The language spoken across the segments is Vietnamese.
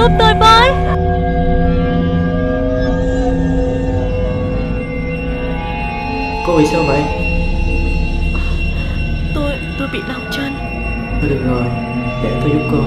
giúp tôi với. Cô bị sao vậy? Tôi bị đau chân. Thôi được rồi, để tôi giúp cô.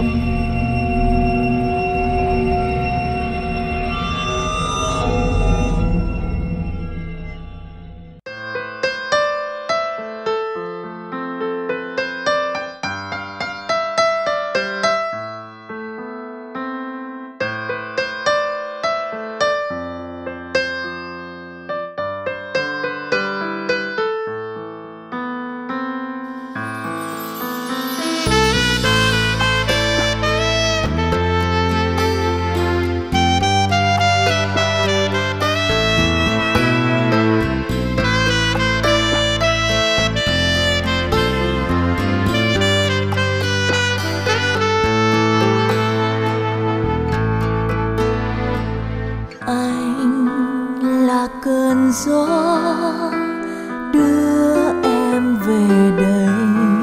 Cơn gió đưa em về đây,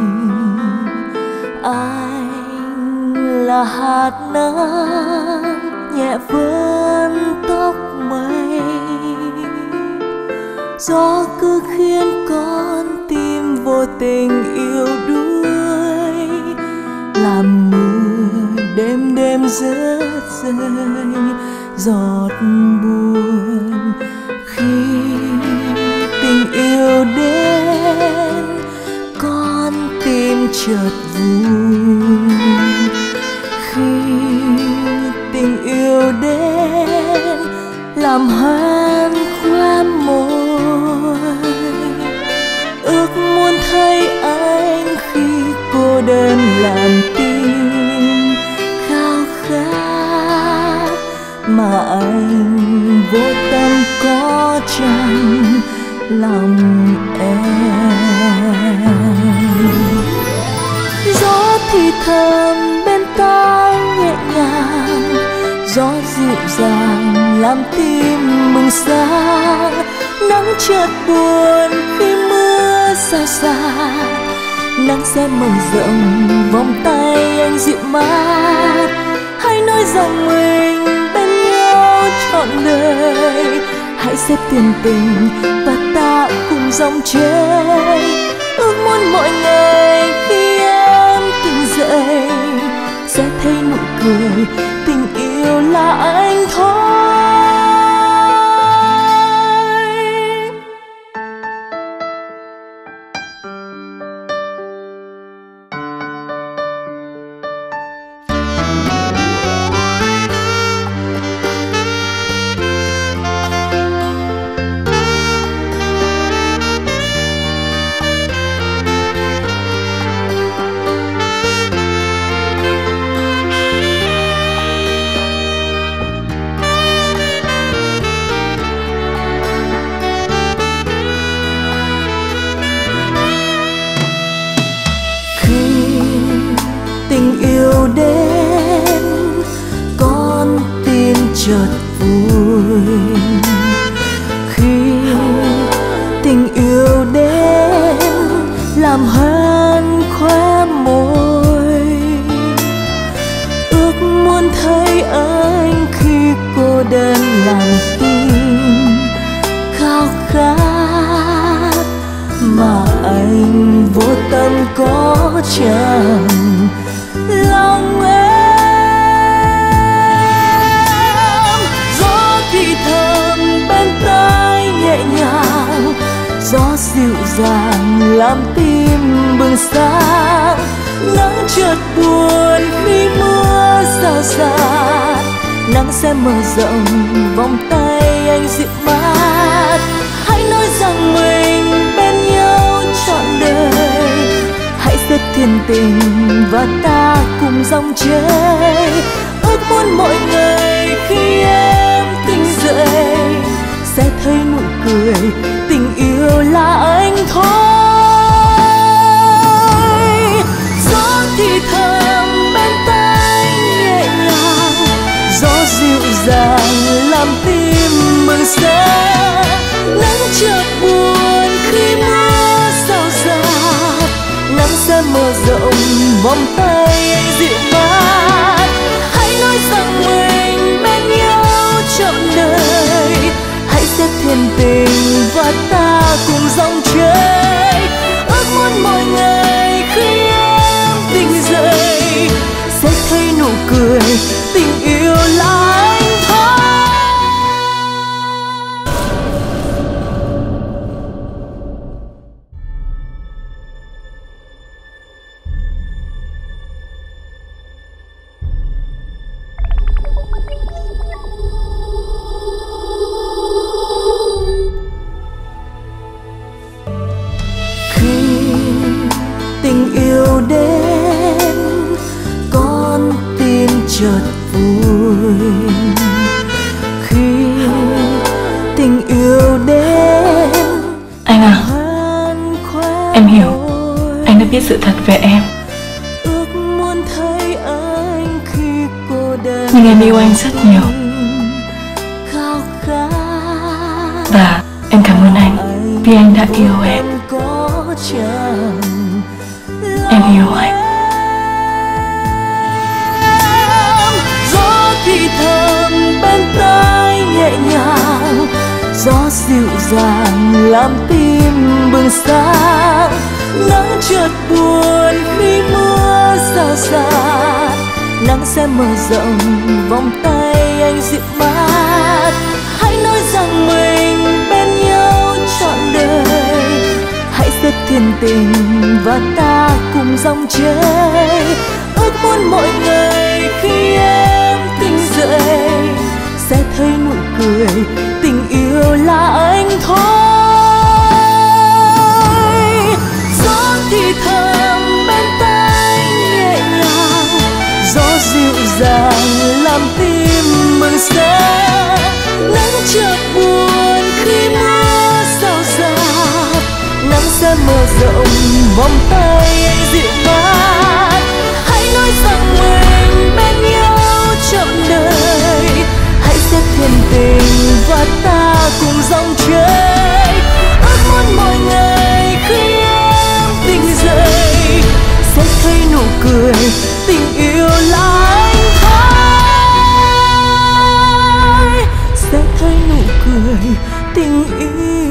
anh là hạt nắng nhẹ vươn tóc mây. Gió cứ khiến con tim vô tình yếu đuối, làm mưa đêm đêm rớt rơi giọt buồn. Khi tình yêu đến, con tim chợt vui. Khi tình yêu đến, làm hoen khóe môi. Ước muốn thấy anh khi cô đơn làm tim khao khát, mà anh vô tâm có chẳng lòng em. Gió thì thầm bên tai nhẹ nhàng, gió dịu dàng làm tim mừng sáng. Nắng chợt buồn khi mưa xa xa, nắng sẽ mở rộng vòng tay anh dịu mát. Hãy nói rằng mình bên nhau trọn đời, hãy xếp tiền tình và ta cùng dòng chơi. Ước muốn mọi ngày khi em tỉnh dậy sẽ thấy nụ cười, tình yêu là anh thôi. Chợt vui khi tình yêu đến, làm hoen khóe môi. Ước muốn thấy anh khi cô đơn làm tim khao khát, mà anh vô tâm có chẳng lòng em. Thầm bên tai nhẹ nhàng, gió dịu dàng làm tim bừng sáng. Nắng chợt buồn khi mưa rào rạt, nắng sẽ mở rộng vòng tay anh dịu mát. Hãy nói rằng mình bên nhau trọn đời, hãy xếp thiên tình và ta cùng dòng chơi. Ước muốn mọi ngày khi em tỉnh dậy sẽ thấy nụ cười, tình yêu là anh thôi. Gió thì thầm bên tai nhẹ nhàng, gió dịu dàng làm tim mừng sáng. Nắng chợt buồn khi mưa rào rạt, nắng sẽ mở rộng vòng tay anh dịu mát. Hãy nói rằng mình buồn. Khi tình yêu đến Anh à, em hiểu, anh đã biết sự thật về em. ước muốn thấy anh khi cô đơn, Nhưng em yêu anh rất nhiều. khao khát. Và em cảm ơn anh vì anh đã yêu em. Có chẳng Em yêu anh. gió thì thầm bên tai nhẹ nhàng, gió dịu dàng làm tim bừng sáng. Nắng chợt buồn khi mưa rào rạt, nắng sẽ mở rộng vòng tay anh dịu mát. Hãy nói rằng mình bên nhau trọn đời, hãy xếp thiên tình và ta cùng dòng chơi. Ước muốn mỗi ngày khi em tỉnh dậy sẽ thấy nụ cười, tình yêu là anh thôi. Gió thì thầm bên tai nhẹ nhàng, gió dịu dàng làm tim mừng sáng. Nắng chợt buồn khi mưa rào rạt, nắng sẽ mở rộng vòng tay anh dịu mát. Hãy nói rằng mình bên nhau trọn đời, hãy xếp thiên tình và ta cùng dòng chơi. Ước muốn mỗi ngày khi em tỉnh dậy sẽ thấy nụ cười, tình yêu là anh thôi. Sẽ thấy nụ cười, tình yêu